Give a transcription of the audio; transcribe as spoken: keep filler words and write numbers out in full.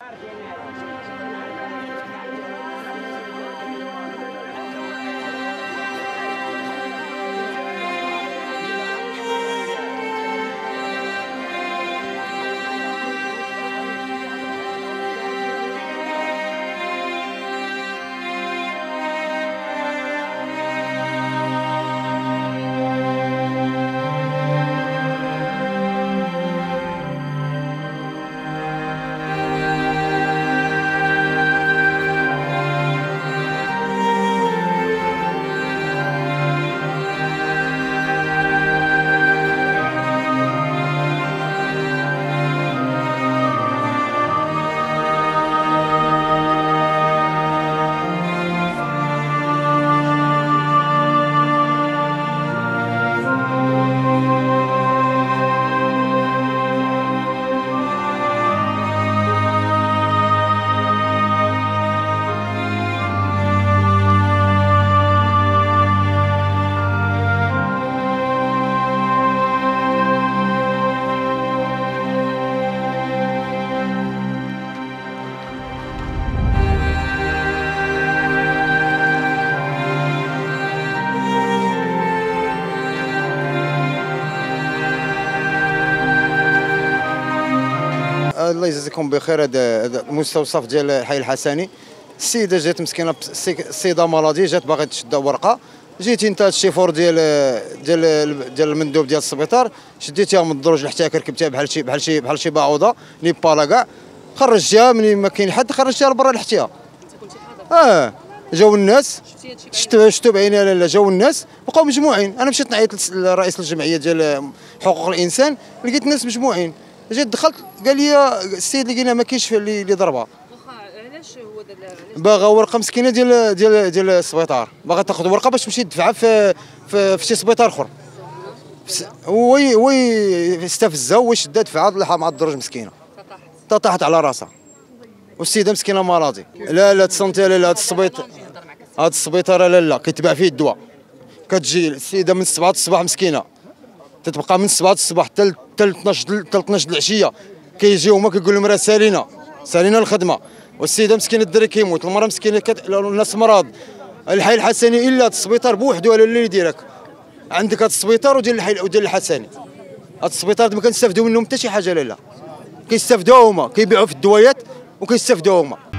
الله يجزيكم بخير. هذا المستوصف ديال الحي الحسني، السيده جات مسكينه، السيده مرضيه جات باغي تشد ورقه، جيتي انت الشيفور ديال ديال ديال المندوب ديال السبيطار، شديتيها من الدرج لحتى ركبتيها بحال شي بحال شي بحال شي باعوضه نيبالا كاع، خرجتيها ملي ما كاين حد، خرجتيها لبرا لحتيها. اه جاو الناس، شفتوا شفتوا بعيني. لا لا جاو الناس بقاو مجموعين. انا مشيت نعيط لرئيس الجمعيه ديال حقوق الانسان، لقيت الناس مجموعين. جيت دخلت قال لي السيد لقينا ما كاينش اللي اللي ضربها. واخا علاش هو دار باغا ورقه مسكينه ديال ديال ديال السبيطار، باغا تاخذ ورقه باش تمشي تدفعها في في, في شي سبيطار اخر. هو هو استفزها وشدها دفعها طلعها مع الدرج مسكينه، طاحت على راسها. والسيده مسكينه مرضي. لا لا تصنتي. لا لا هذا السبيطار هذا السبيطار لا لا كيتباع فيه الدواء. كتجي السيده من سبعة الصباح مسكينه، تتبقى من سبعة الصباح حتى حتى اثناش حتى اثناش العشيه، كيجيو هما كيقول لهم راه سالينا سالينا الخدمه. والسيده مسكينه الدري كيموت، المراه مسكينه كت... الناس مرض. الحي الحسني الا هذا السبيطار بوحدو على اللي يديرك. عندك هذا السبيطار وديال الحي وديال الحسني. هذا السبيطار ما كنستافدوا منهم حتى شي حاجه. لا لا كيستافدوا هما، كيبيعوا في الدوايات وكيستافدوا هما.